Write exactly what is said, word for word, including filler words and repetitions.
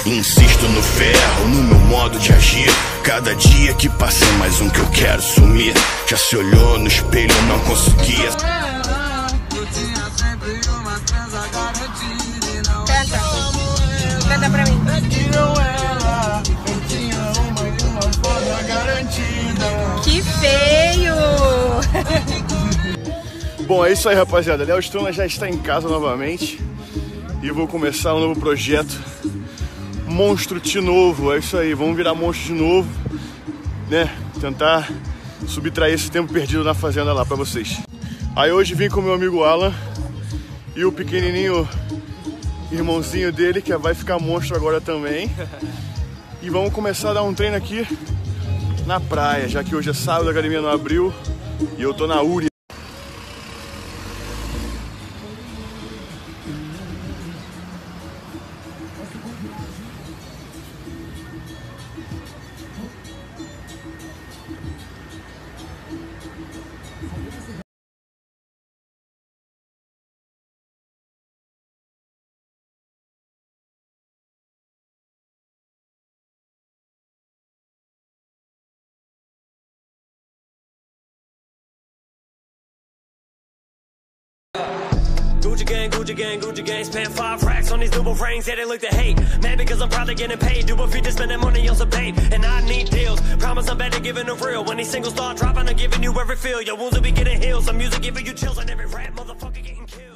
Insisto no ferro, no meu modo de agir. Cada dia que passa é mais um que eu quero sumir. Já se olhou no espelho, não conseguia. Canta. Canta pra mim. Que feio! Bom, é isso aí, rapaziada. Léo Stronda já está em casa novamente. E vou começar um novo projeto. Monstro de novo, é isso aí. Vamos virar monstro de novo, né? Tentar subtrair esse tempo perdido na fazenda lá pra vocês. Aí hoje vim com meu amigo Alan e o pequenininho irmãozinho dele, que vai ficar monstro agora também. E vamos começar a dar um treino aqui na praia, já que hoje é sábado, a academia não abriu e eu tô na U R I. Gucci gang, Gucci gang, Gucci gang, spent five racks on these double rings, yeah, they look to hate. Mad because I'm probably getting paid, do a feature, spending money on some bait, and I need deals. Promise I'm better giving a real. When these singles start dropping, I'm giving you every feel. Your wounds will be getting healed, some music giving you chills, and every rap motherfucker getting killed.